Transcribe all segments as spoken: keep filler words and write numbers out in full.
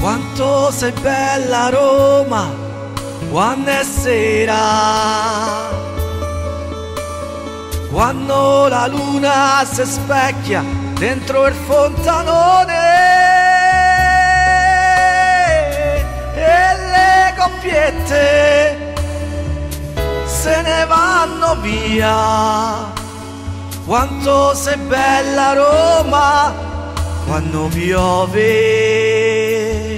Quanto sei bella Roma, quando è sera, quando la luna si specchia dentro il fontanone e le coppiette se ne vanno via. Quanto sei bella Roma quando piove.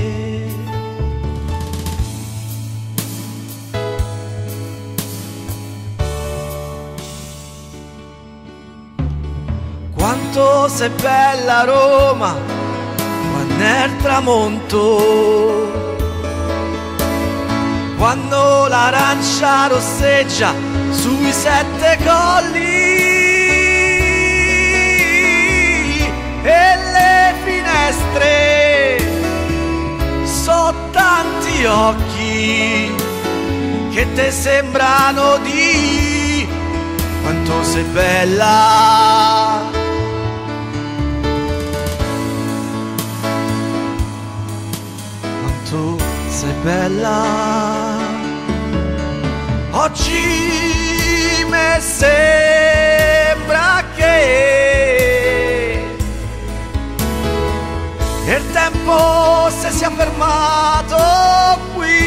Quanto sei bella Roma quando è il tramonto, quando l'arancia rosseggia sui sette colli e le finestre so tanti occhi che te sembrano di quanto sei bella. Tu sei bella, oggi mi sembra che il tempo si sia fermato qui.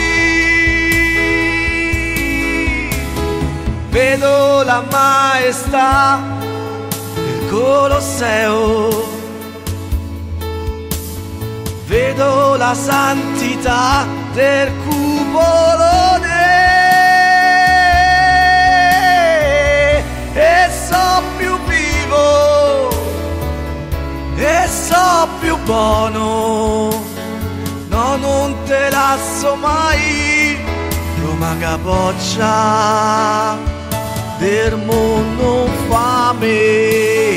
Vedo la maestà del Colosseo, vedo la santità del cupolone e so più vivo e so più buono. No, non te lascio mai, Roma capoccia del mondo fame,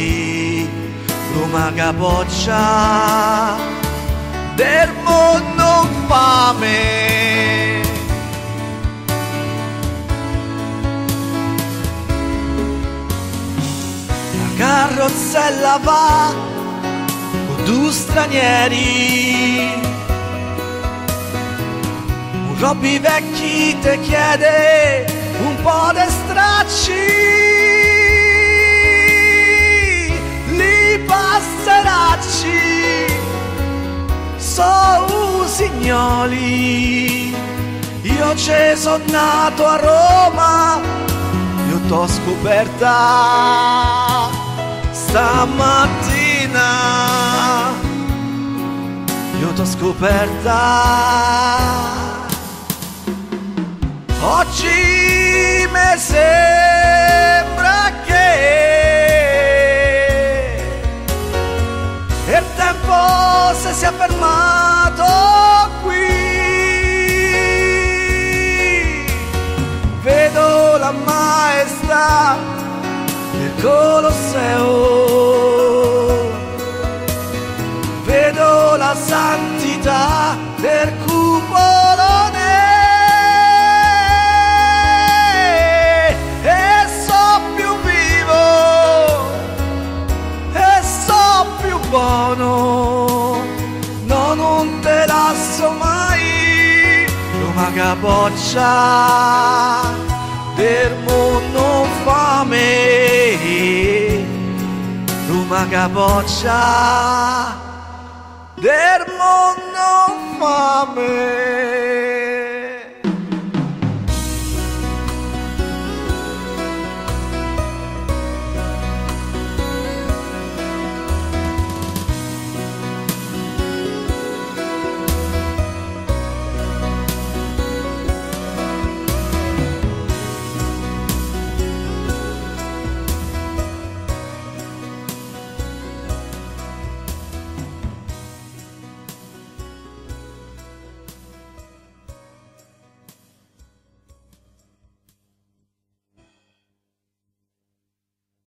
Roma capoccia del mondo fame. La carrozzella va con due stranieri, un Robby vecchi te chiede un po' di stracci, li passeracci so usignoli. Io ci sono nato a Roma, io t'ho scoperta stamattina, io t'ho scoperta. Oggi mi sembra che il tempo si sia fermato qui. Vedo la maestà del Colosseo, vedo la santità del cupolone e so più vivo e so più buono. No, non te lascio mai, Roma capoccia del mondo fame, Roma capoccia del mondo fame.